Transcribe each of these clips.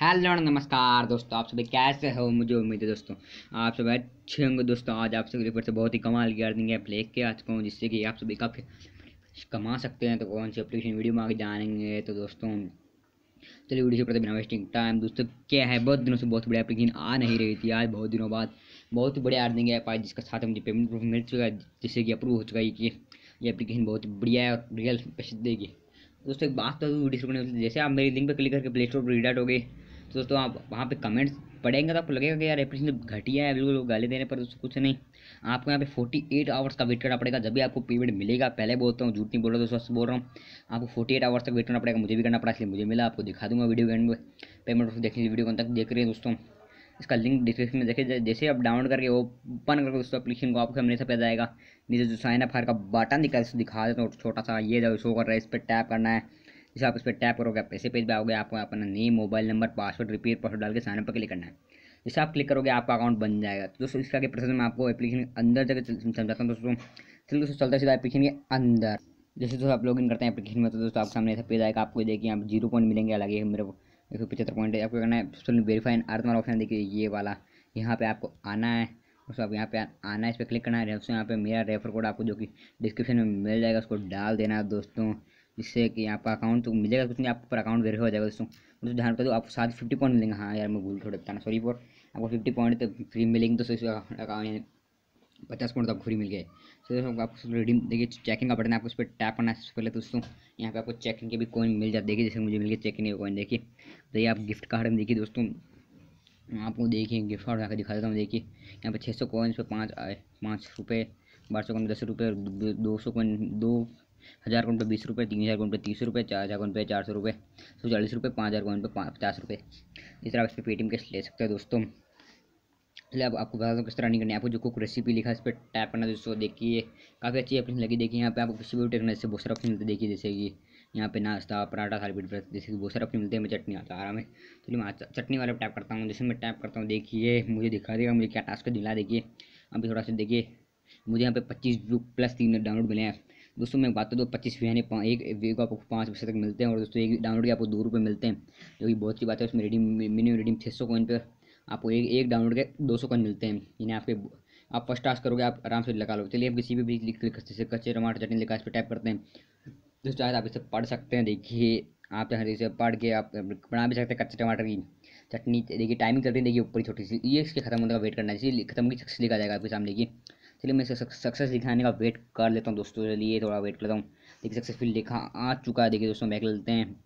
Hello नमस्कार दोस्तों, आप सभी कैसे हो। मुझे उम्मीद है दोस्तों आप सभी अच्छे होंगे। दोस्तों आज आप सभी फिर से बहुत ही कमाल की अर्निंग ऐप लेके आ चुका हूँ, जिससे कि आप सभी काफ़ी कमा सकते हैं। तो कौन सी एप्लीकेशन वीडियो में आगे जानेंगे। तो दोस्तों चलिए वीडियो से पहले बिना वेस्टिंग टाइम, दोस्तों क्या है, बहुत दिनों से बहुत बढ़िया एप्लीकेशन आ नहीं रही थी। आज बहुत दिनों बाद बहुत ही बढ़िया अर्निंग ऐप आई, जिसके साथ मुझे पेमेंट प्रूफ मिल चुका है, जिससे कि अप्रूव हो चुका है कि ये एप्लीकेशन बहुत ही बढ़िया है और रियल पैसे देगी। दोस्तों एक बात तो वीडियो शुरू करने से जैसे आप मेरी लिंक पर क्लिक करके प्ले स्टोर पर रिडायरेक्ट हो गए, तो दोस्तों आप वहाँ पे कमेंट्स पढ़ेंगे तो आपको लगेगा कि यार एप्लीकेशन घटिया है, बिल्कुल लोग गाली देने पर दोस्तों कुछ नहीं। आपको यहाँ पे 48 आवर्स का वेट करना पड़ेगा, जब भी आपको पेमेंट मिलेगा। पहले बोलता हूँ, झूठ नहीं बोल रहा, दोस्तों सच बोल रहा हूँ। आपको 48 आवर्स तक वेट करना पड़ेगा। मुझे भी करना पड़ा, इसलिए मुझे मिला। आपको दिखा दूंगा वीडियो के एंड में। पेमेंट देखने की वीडियो कौन तक देख रहे हैं दोस्तों, इसका लिंक डिस्क्रिप्शन में देखिए। जैसे आप डाउनलोड करके ओपन करके दोस्तों एप्लीकेशन को, आपके सामने से पे जाएगा। नीचे जो साइन अप फायर का बटन दिखा देता हूँ छोटा सा, ये जो शो कर रहा है, इस पर टैप करना है। जैसे आप इस पर टैप करोगे आप ऐसे पेज पे आओगे। आपको अपना name, mobile number, password, repeat password डाल के साइन अप पर क्लिक करना है। जैसे आप क्लिक करोगे आपका अकाउंट बन जाएगा। तो दोस्तों इसका प्रोसेस मैं आपको एप्लीकेशन अंदर जगह समझाता हूँ दोस्तों। चलिए दोस्तों चलता सीधा एप्लीकेशन के अंदर। जैसे दोस्तों आप लॉगिन करते हैं एप्लीकेशन में, तो दोस्तों आपके सामने ऐसा पेज आएगा। आपको देखिए यहाँ 0 पॉइंट मिलेंगे, अलग ही मेरे को 175 पॉइंट है। आपको करना है सबसे वेरीफाई एंड अर्न वाला ऑप्शन, देखिए ये वाला, यहाँ पे आपको आना है। दोस्तों आप यहाँ पे आना है, इस पर क्लिक करना है। दोस्तों यहाँ पे मेरा रेफर कोड आपको जो कि डिस्क्रिप्शन में मिल जाएगा, उसको डाल देना है दोस्तों, जिससे कि आपका अकाउंट तो मिलेगा कुछ नहीं, आपको पर अकाउंट वेरीफाई हो जाएगा दोस्तों। दोस्तों ध्यान रखो, आपको साथ 50 पॉइंट मिलेंगे। हाँ यार मैं भूल थोड़ा बताना, सॉरी फॉर। आपको 50 पॉइंट तो फ्री मिलेंगे दोस्तों, इसका अकाउंट 50 पॉइंट तो आपको फ्री मिल गए। तो दोस्तों आपको रिडीम देखिए, चेकिंग का बटन है, आपको उस पर टैप करना है सबसे पहले दोस्तों। यहाँ पे आपको चेकिंग के भी कॉइन मिल जाते, देखिए जैसे मुझे मिल गए चेकिंग के कॉइन। देखिए तो ये आप गिफ्ट कार्ड में देखिए दोस्तों, आपको देखिए गिफ्ट कार्ड आकर दिखा देता हूँ। देखिए यहाँ पे 600 कॉइन्स पे 5 आए, 5 रुपये, 1200 कॉइन पे 10 रुपये, 200 कॉइन 2000 कॉइन पे 20 रुपये, 3000 कॉइन पे 30 रुपये, 4000 कॉइन पे 400 रुपये, 140 रुपये, 5000 कॉइन पे 50 रुपये। इस तरह आप इस पर पेटीएम कैश ले सकते हैं दोस्तों। चलिए अब आपको बता दूँ किस तरह नहीं करनी है। आपको जो कुक रेसिपी लिखा है इस पर टैप करना है दोस्तों। देखिए काफ़ी अच्छी एप्लीकेशन लगी। देखिए यहाँ पे आपको किसी भी टेक्नोलॉजी से बहुत सारे ऑप्शन मिलते हैं। देखिए जैसे कि यहाँ पे नाश्ता, पराठा, थाली पीठ, जैसे कि बहुत सारे ऑप्शन मिलते हैं। मैं चटनी आता आराम है। चलिए मैं चटनी वाले टैप करता हूँ। जैसे मैं टैप करता हूँ, देखिए मुझे दिखा देगा मुझे क्या टास्क दिला। देखिए अभी थोड़ा सा देखिए, मुझे यहाँ पे 25 व्यू प्लस 3 डाउनलोड मिले हैं दोस्तों। मैं बात करूँ 25 व्यू यानी एक व्यू को आपको 5 पैसे तक मिलते हैं, और दोस्तों एक डाउनलोड के आपको 2 रुपये मिलते हैं, जो कि बहुत सी बात है। उसमें रिडीम मिनिमम रिडीम 600 कॉइन पर आपको एक डाउनलोड के 200 कॉइन मिलते हैं। यानी आपके आप फर्स्ट टास्क करोगे आप आराम से लगा लो। चलिए हम किसी भी क्लिक जैसे कच्चे टमाटर चटनी लिखा इस पर टैप करते हैं। दोस्तों शायद आप इसे पढ़ सकते हैं। देखिए आप यहाँ इसे पढ़ के आप बना भी सकते हैं कच्चे टमाटर की चटनी। देखिए टाइमिंग चल रही है, देखिए ऊपर ही छोटी सी, ये इसके खत्म होने का वेट करना है। इसी खत्म की सक्सेस लिखा जाएगा आपके सामने की। चलिए मैं इसे सक्सेस दिखाने का वेट कर लेता हूँ दोस्तों। चलिए थोड़ा वेट कर लेता हूँ। देखिए सक्सेसफुल लिखा आ चुका है। देखिए दोस्तों बैक लेते हैं।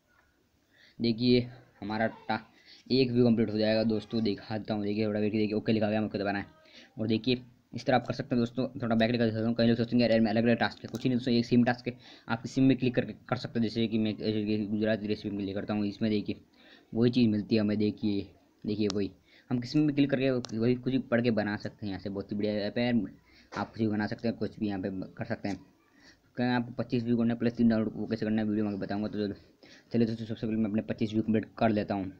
देखिए हमारा एक व्यू कंप्लीट हो जाएगा दोस्तों, दिखाता हूँ। देखिए थोड़ा वेट, देखिए ओके लिखा गया, मुझको दबाना है। और देखिए इस तरह आप कर सकते हैं दोस्तों। थोड़ा बैक लेकर सकता हूँ। कई लोग सोचेंगे यार मैं अलग अलग टास्क है, कुछ ही नहीं दोस्तों, एक सेम टास्क है। आप किसी में क्लिक करके कर सकते हैं। जैसे कि मैं गुजराती रेसिपी में क्लिक करता हूँ, इसमें देखिए वही चीज़ मिलती है हमें। देखिए देखिए वही हम किसी में भी क्लिक करके वही कुछ भी पढ़ के बना सकते हैं। यहाँ से बहुत ही बढ़िया ऐप है, आप कुछ भी बना सकते हैं, कुछ भी यहाँ पे कर सकते हैं। कहें आपको 25 व्यू करना है प्लस 3 डाउनलोड, वो कैसे करना है वीडियो में बताऊँगा। तो चलिए दोस्तों सबसे पहले मैं अपने 25 व्यू कंप्लीट कर लेता हूँ।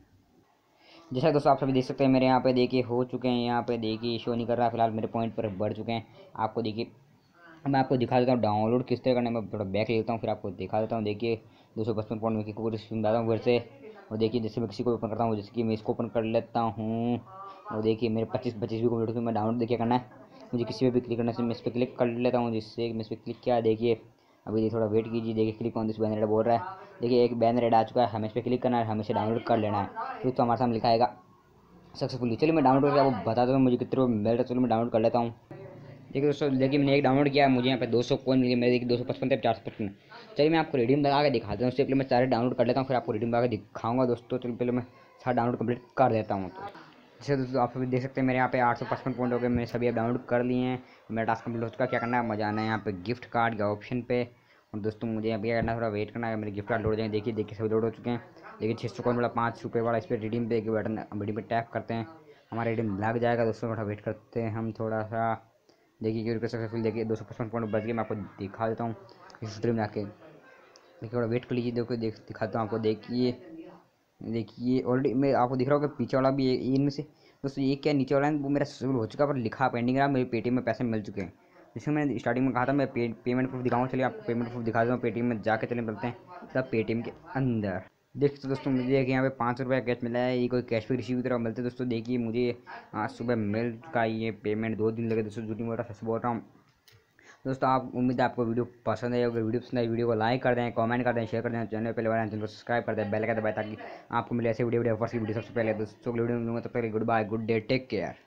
जैसा दोस्तों आप सभी देख सकते हैं मेरे यहाँ पे देखिए हो चुके हैं। यहाँ पे देखिए शो नहीं कर रहा है फिलहाल, मेरे पॉइंट पर बढ़ चुके हैं। आपको देखिए मैं आपको दिखा देता हूँ डाउनलोड किस तरह करना है। मैं थोड़ा बैक लेता हूँ फिर आपको दिखा देता हूँ। देखिए 255 पॉइंट में किसी को सुनता हूँ फिर से। और देखिए जैसे मैं किसी को ओपन करता हूँ, जैसे कि मैं इसको ओपन कर लेता हूँ। और देखिए मेरे 25 भी कंप्लीट मैं डाउनलोड देखिए करना है मुझे, किसी पे भी क्लिक करना है। मैं इस पर क्लिक कर लेता हूँ, जिससे मैं इस पर क्लिक किया। देखिए अभी थोड़ा वेट कीजिए। देखिए क्लिक ऑन दिस बैनर बोल रहा है। देखिए एक बैनर ऐड आ चुका है, हमें इस पर क्लिक करना है, हमें इसे डाउनलोड कर लेना है। तो हमारे सामने लिखा आएगा सक्सेसफुली। चलिए मैं डाउनलोड करके आपको बता दूँ मुझे कितने मिल रहा है। चलो मैं डाउनलोड कर लेता हूँ। देखिए दोस्तों देखिए मैंने एक डाउनलोड किया, मुझे यहाँ पे 200 कॉइन मिले। मेरे देखिए 255 थे 455। चलिए मैं आपको रिडीम लगा के दिखाता हूँ। उससे पहले मैं सारे डाउनलोड कर लेता हूँ, फिर आपको रिडीम लगा के दिखाऊंगा दोस्तों। चलिए पहले मैं सारा डाउनलोड कंप्लीट कर देता हूँ। तो जैसे दोस्तों आप सभी देख सकते हैं मेरे यहाँ पे 855 पॉइंट हो गए। मैंने सभी अब डाउनलोड कर लिए हैं। मेरा टास्क कंप्लीट हो चुका। क्या करना है, मजा आना है यहाँ पे गिफ्ट कार्ड के ऑप्शन पे। और दोस्तों मुझे अभी करना थोड़ा वेट करना है, मेरे गिफ्ट कार्ड लोड जाएंगे। देखिए देखिए सभी लोड हो चुके हैं। देखिए 600 कॉइन वाला 5 रुपये वाला इस पर रिडीम पे बटन, रिडीम पे टैप करते हैं, हमारा रिडीम लग जाएगा दोस्तों। थोड़ा वेट करते हैं हम थोड़ा सा। देखिए क्योंकि सक्सेसफुल देखिए 255 पॉइंट बच गए। मैं आपको दिखा देता हूँ हिस्ट्री में आके। देखिए थोड़ा वेट कर लीजिए, देखो दिखाता हूँ आपको। देखिए देखिए ऑलरेडी मैं आपको दिख रहा होगा पीछे वाला भी इनमें से दोस्तों ये क्या नीचे वाला है वो मेरा सक्सेसफुल हो चुका, पर लिखा पेंडिंग रहा। मेरे पेटीएम में पैसे मिल चुके हैं। जैसे मैंने स्टार्टिंग में कहा था मैं पेमेंट प्रूफ दिखाऊंगा। चलिए आपको पेमेंट प्रूफ दिखा देता हूँ। पेटीएम में जाके चले मिलते हैं तब पेटीएम के अंदर। देख सकते दोस्तों, मुझे देखिए यहाँ पे 5 रुपये कैश मिला है। ये कोई कैश पे रिसीव की तरह मिलते हैं दोस्तों। देखिए मुझे आज सुबह मिल का ये पेमेंट 2 दिन लगे दोस्तों, झूठी मोटा सच बोल रहा हूँ दोस्तों। आप उम्मीद है आपको वीडियो पसंद है। अगर वीडियो पसंद है वीडियो को लाइक कर दें, कमेंट कर दें, शेयर कर दें। चैनल पहले वाले चैनल को सब्सक्राइब कर दें, बेल का दबाएं ताकि आपको मिले ऐसे वीडियो ऑफर्स की वीडियो सबसे पहले दोस्तों। वीडियो में मिलूंगा, तब तक good bye, good day, take care.